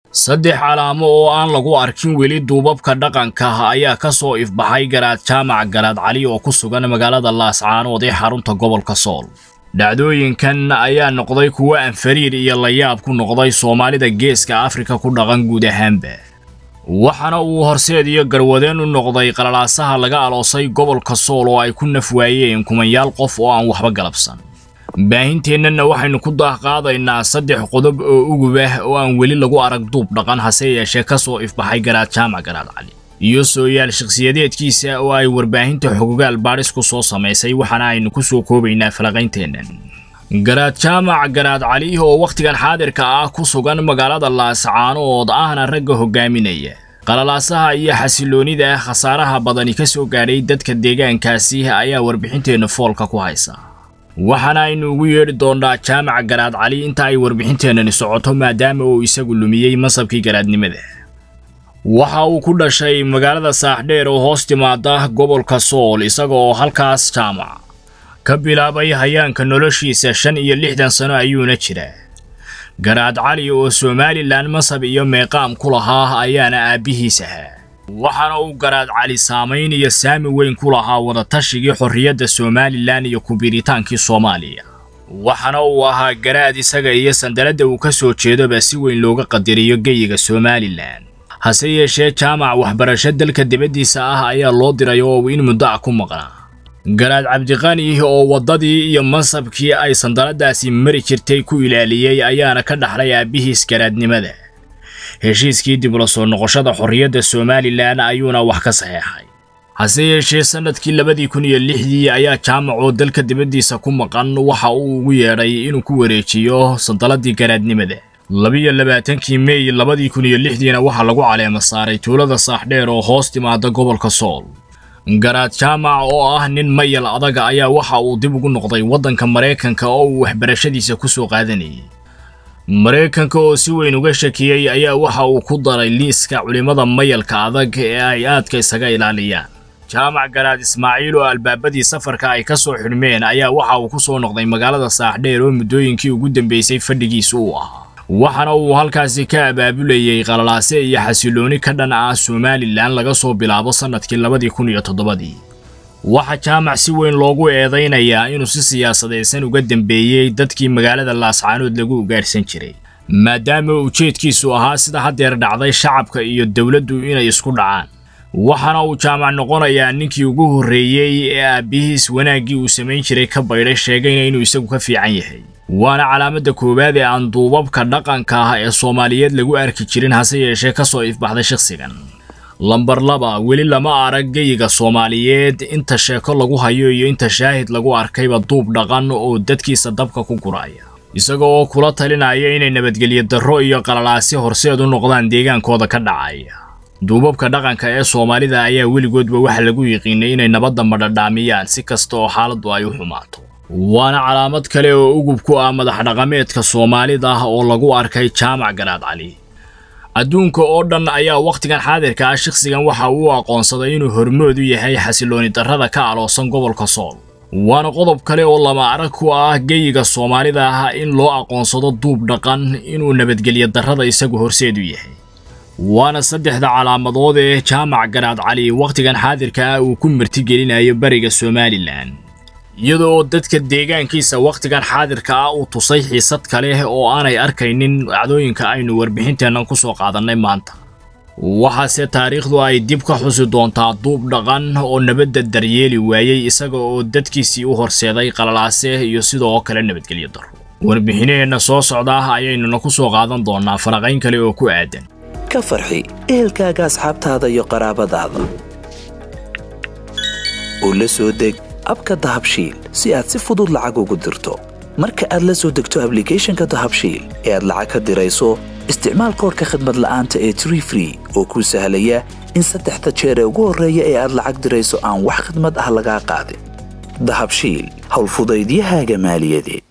saddex calaamo oo aan lagu arkin weli duubabka dhaqanka ayaa ka soo ifbaxay garaad jaamac garaad cali oo ku sugan magaalada Laascaanood ee xarunta gobolka Sool. dhacdooyinkan ayaa noqday kuwo aan fariir iyo la yaab ku noqday Soomaalida geeska Afrika ku dhaqan guud ahaanba. waxana uu horseed iyo garwadeen u noqday qalalaasaha laga aloosay gobolka Sool oo ay ku nafwaayeen kumanyaal qof oo aan waxba galabsan. baahinteennana waxaynu ku daaqaadaynaa saddex qodob oo ugubah oo aan weli lagu arag duub dhaqan hase yeeshee ka soo ifbaxay garaad jaamac garaad cali iyo sooyaal shakhsiyadeedkiisa oo ay warbaahinta xogogaal baadhis ku soo samaysay waxana aynu ku soo koobaynaa falaqaynteennan. garaad jaamac garaad cali oo waqtigan xaadirka ah ku sugan magaalada Laascaanood ahna ragga hogaaminaya qalalaasaha iyo xasiloonida khasaaraha badani ka soo gaadhay dadka deegaankaasi ayaa warbixinteena foolka ku haysa. waxana aynu ugu yeedhi doonaa jaamac garaad cali inta ay warbixinteennani socoto maadaama uu isagu lumiyey masabkii garaadnimada. waxa uu ku dhashay magaalada Saaxdheer oo hoos timaada gobolka Sool isagoo halkaas jaamac ka bilaabay hayaanka noloshiisa 65 sano ayuuna jiraa. garaad cali oo Somaliland masab iyo meeqaam ku lahaa ayaana aabihiis ahaa. waxana uu garaad cali saamayn iyo saami weyn ku lahaa wada tashigii xorriyadda Somaliland iyo ku biiritaankii Soomaaliya. waxana uu ahaa garaad isaga iyo sandaladda uu ka soo jeedoba si weyn looga qadariyo geyiga Somaliland. hase yeeshee jaamac waxbarasho dalka dibaddiisa ah ayaa loo diray oo in muddo ku maqnaa. garaad cabdiqani oo wadadii iyo masabkii ay sandaladdaasi mari jirtay ku ilaaliyay ayaana ka dhaxlay aabihiis garaadnimada. heshiiskii dib u soo noqoshada xorriyadda Somaliland ayuuna wax ka saxeexay. hase yeeshee sanadkii 2006 ayaa jaamac oo dalka dibaddiisa ku maqan waxa uu ugu yeedhay inuu ku wareejiyo sandaladii garaadnimada. 22 May 2006 waxa lagu caleema saaray tuulada Saaxdheer oo hoos timaada gobolka Sool. garaad jaamac oo ah nin mayal adag ayaa waxa uu dib ugu noqday waddanka Mareykanka oo uu waxbarashadiisa ku soo qaadanayay. Mareykanka oo si weyn uga shakiyay ayaa waxa uu ku daray liiska culimada mayalka adag ee ay aadka isaga ilaaliyaan. jaamac garaad Ismaaciil oo albaabadii safarka ay ka soo xidhmeen ayaa waxa uu ku soo noqday magaalada Saaxdheer oo muddooyinkii ugu dambeysay fadhigiisu uu ahaa. waxana uu halkaasi ka abaabulayay qalalaase iyo xasilooni ka dhan ah Somaliland laga soo bilaabo sanadkii 2007. waxa jaamac si weyn loogu eedeynayaa inuu si siyaasadeysan uga dambeeyay dadkii magaalada Laascaanood lagu ugaarsan jiray maadaama ujeedkiisu ahaa sida hadeer dhacday shacabka iyo dawladdu inay isku dhacaan. waxana uu jaamac noqonayaa ninkii ugu horeeyay ee aabihiis wanaagii uu samayn jiray ka baydhay sheegayna inuu isagu ka fiican yahay. waana calaamadda koowaad ee aan duubabka dhaqanka ah ee Soomaaliyeed lagu arki jirin hase yeeshee ka soo ifbaxday shakhsigan. lambar 2 weli lama arag geyiga Soomaaliyeed inta sheeko lagu hayo iyo inta shaahid lagu arkayba duub dhaqan oo dadkiisa dabka ku guraya isagoo kula talinaya inay nabadgelyo darro iyo qalalaasi horseed u noqdaan deegaankooda ka dhacaya. duubabka dhaqanka ee Soomaalida ayaa weligoodba waxa lagu yiqiinay inay nabadda madhadhaamiyaan si kasta oo xaaladdu ay u xumaato. waana calaamad kale oo ugub ku ah madax dhaqameedka Soomaalida oo lagu arkay jaamac garaad cali. adduunka oo dhan ayaa waqtigan xaadirka ah shakhsigan waxa uu aqoonsaday inuu hormood u yahay xasilooni darrada ka aloosan gobolka Sool. waana qodob kale oo lama arag ku ah geyiga Soomaalida ah in loo aqoonsado duub dhaqan inuu nabadgelyo darrada isagu horseed u yahay. waana saddexda calaamadood ee jaamac garaad cali waqtigan xaadirka ah uu ku martigelinayo bariga Somaliland. iyadoo dadka deegaankiisa waqtigan xaadirka ah uu tusay xiisad kale oo aanay arkaynin dhacdooyinka aynu warbixinteennan ku soo qaadanay maanta. waxaase taariikhdu ay dib ka xusi doontaa duub dhaqan oo nabadda daryeeli waayay isaga oo dadkiisii u horseeday qalalaase iyo sidoo kale nabadgelyo darro. warbixineenna soo socda ayaynuna ku soo qaadan doonaa faraqayn kale oo ku aadan ka farxi ehelkaaga asxaabtaada iyo qaraabadaada oo la soo deg abka dahabshiil si aad si fudud lacag ugu dirto. marka aad la soo degto applicationka dahabshiil ee aad lacag ka dirayso isticmaal koodhka khidmad la'aanta ee Tree Free oo kuu sahlaya in 3 jeer ee ugu horreeya ee aad lacag dirayso aan wax khidmad ah laga qaadin. dahabshiil hawl fudaydiyahaaga maaliyadeed.